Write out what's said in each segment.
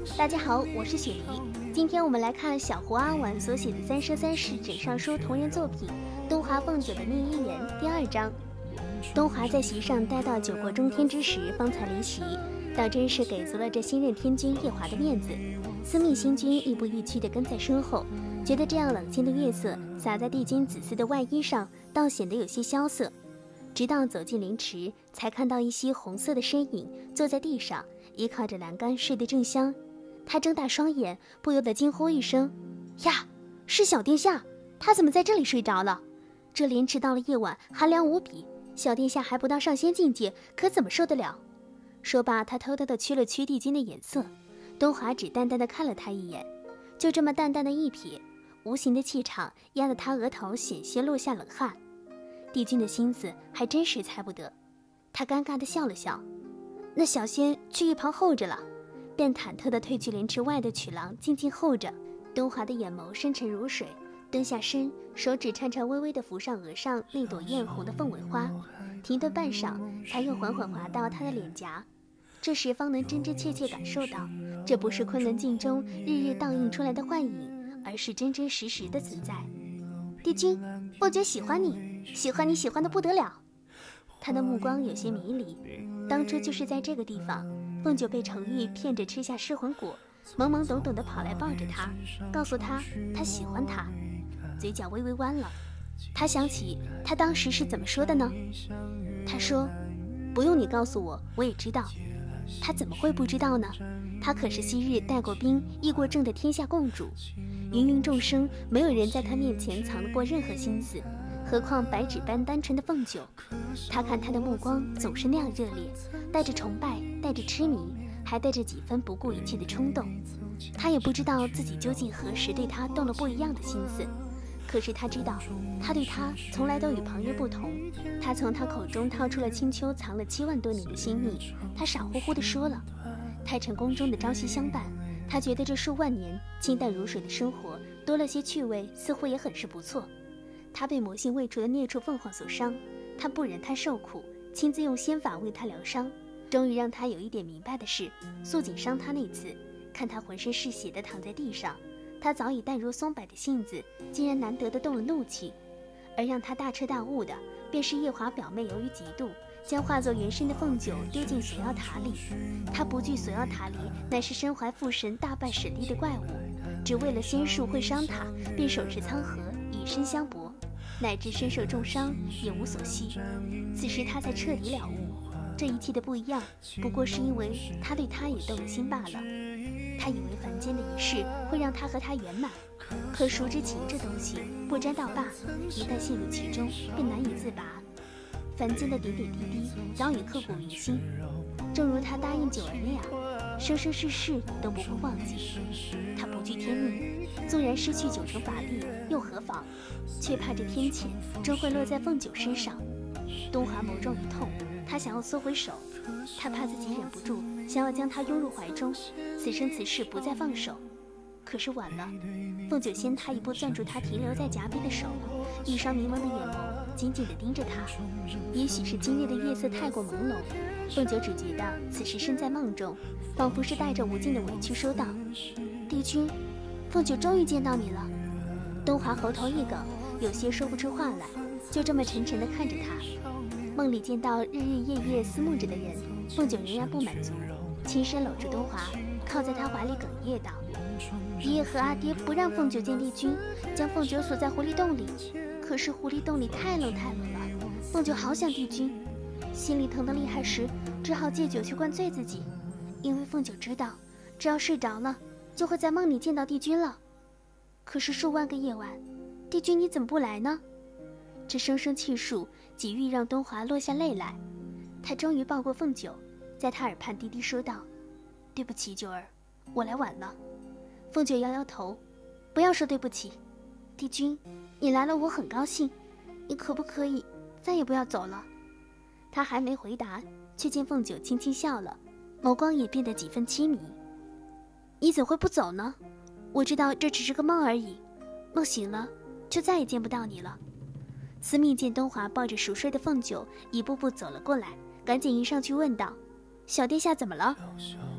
大家好，我是雪梨。今天我们来看小胡阿婉所写的《三生三世枕上书》同人作品《东华凤九的命一言》第2章。东华在席上待到酒过中天之时，方才离席，倒真是给足了这新任天君夜华的面子。司命星君亦步亦趋地跟在身后，觉得这样冷清的月色洒在帝君紫丝的外衣上，倒显得有些萧瑟。直到走进灵池，才看到一袭红色的身影坐在地上，依靠着栏杆睡得正香。他睁大双眼，不由得惊呼一声：“呀，是小殿下！他怎么在这里睡着了？这灵池到了夜晚寒凉无比，小殿下还不到上仙境界，可怎么受得了？”说罢，他偷偷地驱了驱帝君的眼色。东华只淡淡地看了他一眼，就这么淡淡的一瞥，无形的气场压得他额头险些落下冷汗。帝君的心思还真是猜不得，他尴尬地笑了笑：“那小仙去一旁候着了。”便忐忑地退去灵池外的曲廊，静静候着。东华的眼眸深沉如水，蹲下身，手指颤颤巍巍地扶上额上那朵艳红的凤尾花，停顿半晌，才又缓缓滑到他的脸颊。这时方能真真切切感受到，这不是昆仑镜中日日倒映出来的幻影，而是真真实实的存在。帝君，凤九喜欢你，喜欢你喜欢得不得了。他的目光有些迷离，当初就是在这个地方，凤九被程昱骗着吃下失魂果，懵懵懂懂地跑来抱着他，告诉他他喜欢他，嘴角微微弯了。他想起他当时是怎么说的呢？他说：“不用你告诉我，我也知道。”他怎么会不知道呢？他可是昔日带过兵、议过政的天下共主，芸芸众生，没有人在他面前藏得过任何心思，何况白纸般单纯的凤九。他看他的目光总是那样热烈，带着崇拜，带着痴迷，还带着几分不顾一切的冲动。他也不知道自己究竟何时对他动了不一样的心思，可是他知道，他对他从来都与旁人不同。他从他口中套出了青丘藏了7万多年的心秘，他傻乎乎地说了。太晨宫中的朝夕相伴，他觉得这数万年清淡如水的生活多了些趣味，似乎也很是不错。他被魔性未除的孽畜凤凰所伤，他不忍他受苦，亲自用仙法为他疗伤。终于让他有一点明白的是，素锦伤他那次，看他浑身是血地躺在地上，他早已淡如松柏的性子竟然难得地动了怒气。而让他大彻大悟的，便是夜华表妹由于嫉妒，将化作原身的凤九丢进锁妖塔里。他不惧锁妖塔里乃是身怀父神大半神力的怪物，只为了仙术会伤塔，便手持苍盒以身相搏，乃至身受重伤也无所惜。此时他才彻底了悟，这一切的不一样，不过是因为他对他也动了心罢了。他以为凡间的一事会让他和他圆满，可孰知情这东西不沾到罢，一旦陷入其中，便难以自拔。凡间的点点滴滴早已刻骨铭心，正如他答应九儿那样，生生世世都不会忘记。他不惧天命，纵然失去9成法力又何妨，却怕这天谴终会落在凤九身上。东华眸中一痛，他想要缩回手，他怕自己忍不住，想要将他拥入怀中，此生此世不再放手。可是晚了，凤九先他一步攥住他停留在颊边的手，一双迷茫的眼眸紧紧地盯着他。也许是今夜的月色太过朦胧，凤九只觉得此时身在梦中，仿佛是带着无尽的委屈说道：“帝君，凤九终于见到你了。”东华喉头一哽，有些说不出话来，就这么沉沉地看着他。梦里见到日日夜夜思慕着的人，凤九仍然不满足，亲身搂住东华，靠在他怀里哽咽道：“爷爷和阿爹不让凤九见帝君，将凤九锁在狐狸洞里。可是狐狸洞里太冷太冷了，凤九好想帝君，心里疼得厉害时，只好借酒去灌醉自己。因为凤九知道，只要睡着了，就会在梦里见到帝君了。可是数万个夜晚，帝君你怎么不来呢？”这声声泣诉，几欲让东华落下泪来。他终于抱过凤九，在他耳畔低低说道：“对不起，九儿，我来晚了。”凤九摇摇头：“不要说对不起，帝君，你来了我很高兴，你可不可以再也不要走了？”他还没回答，却见凤九轻轻笑了，眸光也变得几分凄迷。“你怎会不走呢？我知道这只是个梦而已，梦醒了就再也见不到你了。”司命见东华抱着熟睡的凤九一步步走了过来，赶紧迎上去问道：“小殿下怎么了？”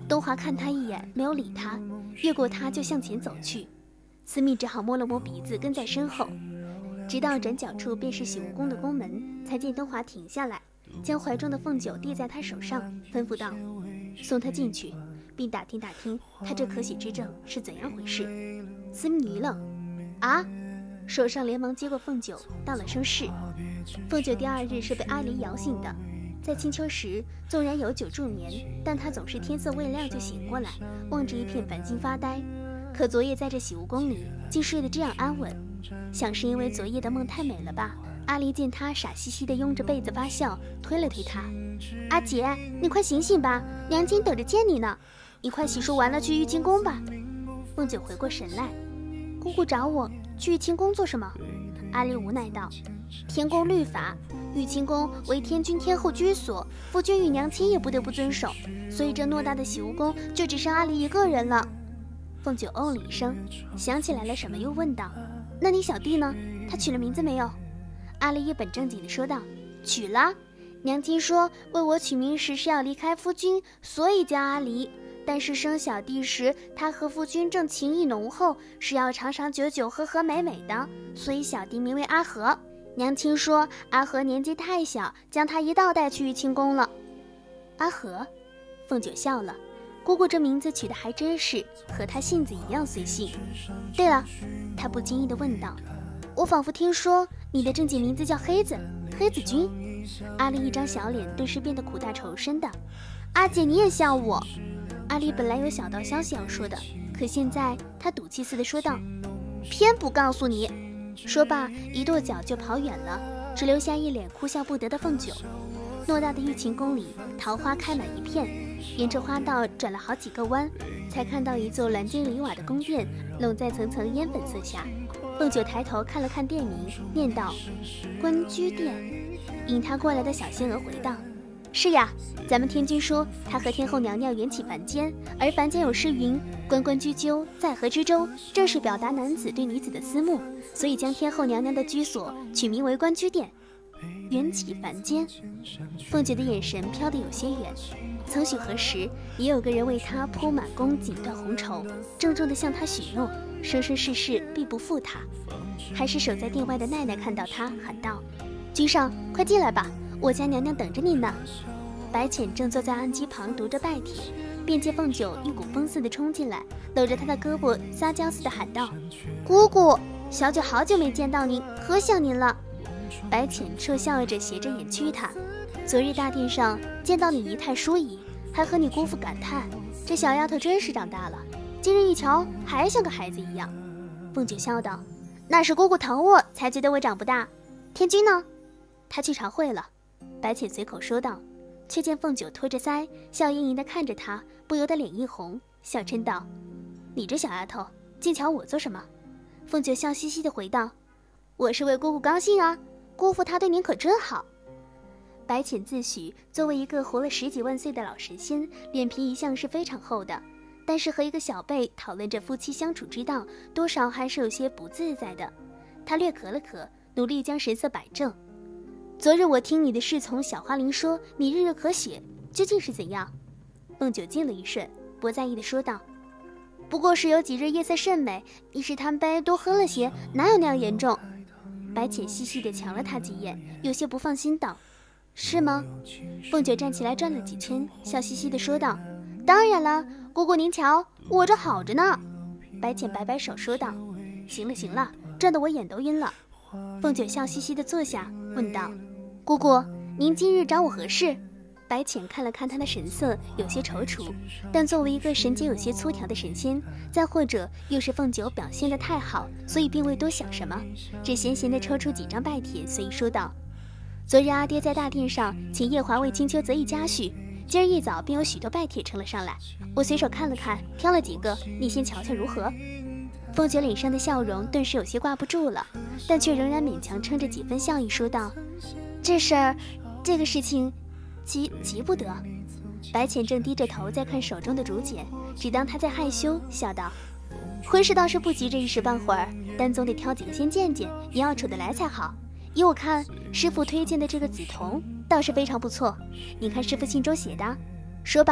东华看他一眼，没有理他，越过他就向前走去。司密只好摸了摸鼻子，跟在身后，直到转角处便是洗污宫的宫门，才见东华停下来，将怀中的凤酒递在他手上，吩咐道：“送他进去，并打听打听他这可喜之症是怎样回事。”司密一愣：“啊！”手上连忙接过凤酒，道了声是。凤酒第二日是被阿离摇醒的。在清秋时，纵然有酒助眠，但他总是天色未亮就醒过来，望着一片繁星发呆。可昨夜在这洗污宫里，竟睡得这样安稳，想是因为昨夜的梦太美了吧。阿离见他傻兮兮地拥着被子发笑，推了推他：“阿姐，你快醒醒吧，娘亲等着见你呢。你快洗漱完了去玉清宫吧。”凤九回过神来：“姑姑找我去玉清宫做什么？”阿离无奈道：“天宫律法，玉清宫为天君天后居所，夫君与娘亲也不得不遵守，所以这偌大的洗污宫就只剩阿离一个人了。”凤九哦了一声，想起来了什么，又问道：“那你小弟呢？他取了名字没有？”阿离一本正经地说道：“取了，娘亲说为我取名时是要离开夫君，所以叫阿离。但是生小弟时，他和夫君正情谊浓厚，是要长长久久、和和美美的，所以小弟名为阿和。娘亲说阿和年纪太小，将他一道带去玉清宫了。”阿和，凤九笑了。姑姑这名字取得还真是和她性子一样随性。对了，她不经意地问道：“我仿佛听说你的正经名字叫黑子，黑子君。”阿离一张小脸顿时变得苦大仇深的：“阿姐你也笑我。”阿离本来有小道消息要说的，可现在她赌气似的说道：“偏不告诉你。”说罢一跺脚就跑远了，只留下一脸哭笑不得的凤九。偌大的玉清宫里，桃花开满一片，沿着花道转了好几个弯，才看到一座蓝金里瓦的宫殿，笼在层层烟粉色下。凤九抬头看了看殿名，念道：“观居殿。”引他过来的小仙娥回道：“是呀，咱们天君说他和天后娘娘缘起凡间，而凡间有诗云：关关雎鸠，在河之洲，正是表达男子对女子的思慕，所以将天后娘娘的居所取名为观居殿。缘起凡间。”凤姐的眼神飘得有些远。曾许何时，也有个人为她铺满宫锦缎红绸，郑重地向她许诺，生生世世必不负她。还是守在殿外的奈奈看到她，喊道：“君上，快进来吧，我家娘娘等着您呢。”白浅正坐在案几旁读着拜帖，便见凤九一股风似的冲进来，搂着她的胳膊撒娇似的喊道：“姑姑，小九好久没见到您，可想您了。”白浅臭笑着斜着眼觑他：“昨日大殿上见到你仪态淑仪，还和你姑父感叹，这小丫头真是长大了，今日一瞧还像个孩子一样。”凤九笑道：“那是姑姑疼我才觉得我长不大。天君呢？他去朝会了。”白浅随口说道，却见凤九托着腮，笑盈盈地看着他，不由得脸一红，笑嗔道：“你这小丫头，竟瞧我做什么？”凤九笑嘻嘻地回道：“我是为姑姑高兴啊，姑父他对您可真好。”白浅自诩作为一个活了10几万岁的老神仙，脸皮一向是非常厚的，但是和一个小辈讨论着夫妻相处之道，多少还是有些不自在的。他略咳了咳，努力将神色摆正：“昨日我听你的侍从小花灵说你日日咳血，究竟是怎样？”凤九静了一瞬，不在意地说道：“不过是有几日夜色甚美，一时贪杯多喝了些，哪有那样严重？”白浅细细地瞧了他几眼，有些不放心道：“是吗？”凤九站起来转了几圈，笑嘻嘻地说道：“当然了，姑姑您瞧，我这好着呢。”白浅摆摆手说道：“行了行了，转得我眼都晕了。”凤九笑嘻嘻地坐下，问道：“姑姑，您今日找我何事？”白浅看了看他的神色，有些踌躇，但作为一个神经有些粗条的神仙，再或者又是凤九表现得太好，所以并未多想什么，只闲闲地抽出几张拜帖，随意说道：“昨日阿爹在大殿上请夜华为青丘择一佳婿，今儿一早便有许多拜帖呈了上来，我随手看了看，挑了几个，你先瞧瞧如何？”凤九脸上的笑容顿时有些挂不住了，但却仍然勉强撑着几分笑意说道：“这个事情急不得。”白浅正低着头在看手中的竹简，只当他在害羞，笑道：“婚事倒是不急这一时半会儿，但总得挑几个先见见，也要处得来才好。依我看，师傅推荐的这个梓潼倒是非常不错，你看师傅信中写的。”说罢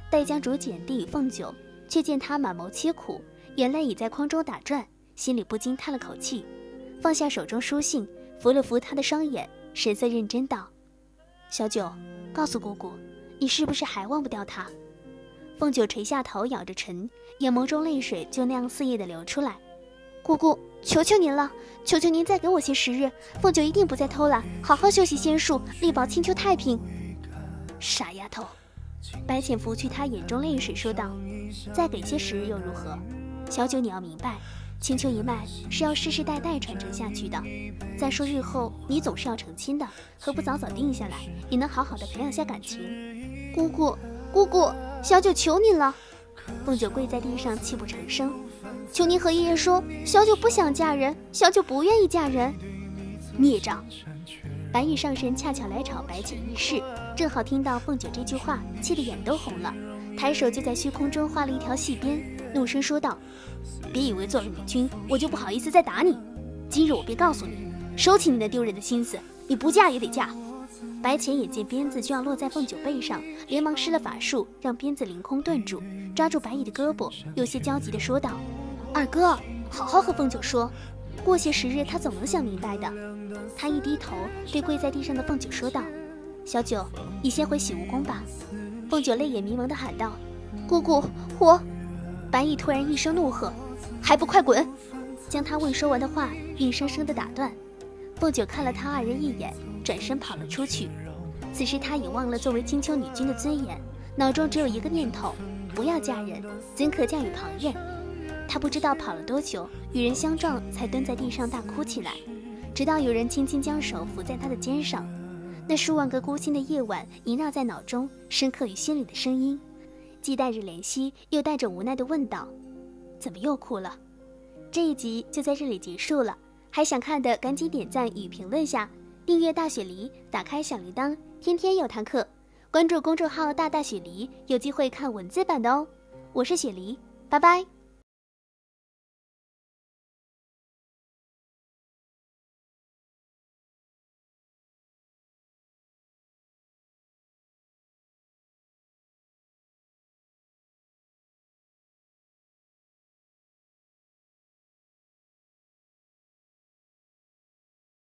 待将主检递与凤九，却见他满眸凄苦，眼泪已在眶中打转，心里不禁叹了口气，放下手中书信，扶了扶他的双眼，神色认真道：“小九，告诉姑姑，你是不是还忘不掉他？”凤九垂下头，咬着唇，眼眸中泪水就那样肆意地流出来。“姑姑，求求您了，求求您再给我些时日，凤九一定不再偷懒，好好修习仙术，力保清秋太平。”傻丫头，白浅拂去她眼中泪水，说道：“再给些时日又如何？小九，你要明白，清秋一脉是要世世代代传承下去的。再说日后你总是要成亲的，何不早早定下来，也能好好的培养下感情？”“姑姑，姑姑，小九求您了！”凤九跪在地上泣不成声，“求您和爷爷说，小九不想嫁人，小九不愿意嫁人。”孽障！白羽上神恰巧来找白浅议事，正好听到凤九这句话，气得眼都红了，抬手就在虚空中画了一条细边，怒声说道：“别以为做了女君，我就不好意思再打你。今日我便告诉你，收起你那丢人的心思，你不嫁也得嫁。”白浅眼见鞭子就要落在凤九背上，连忙施了法术，让鞭子凌空顿住，抓住白羽的胳膊，有些焦急地说道：“二哥，好好和凤九说，过些时日他总能想明白的。”他一低头，对跪在地上的凤九说道：“小九，你先回洗蜈蚣吧。”凤九泪眼迷蒙地喊道：“姑姑，我……”白羽突然一声怒喝：“还不快滚！”将他未说完的话硬生生地打断。凤九看了他二人一眼，转身跑了出去。此时他已忘了作为金秋女君的尊严，脑中只有一个念头：不要嫁人，怎可嫁与旁人？他不知道跑了多久，与人相撞，才蹲在地上大哭起来，直到有人轻轻将手扶在他的肩上。那数万个孤星的夜晚萦绕在脑中，深刻于心里的声音，既带着怜惜，又带着无奈地问道：“怎么又哭了？”这一集就在这里结束了，还想看的赶紧点赞与评论下，订阅大雪梨，打开小铃铛，天天有堂课，关注公众号大雪梨，有机会看文字版的哦。我是雪梨，拜拜。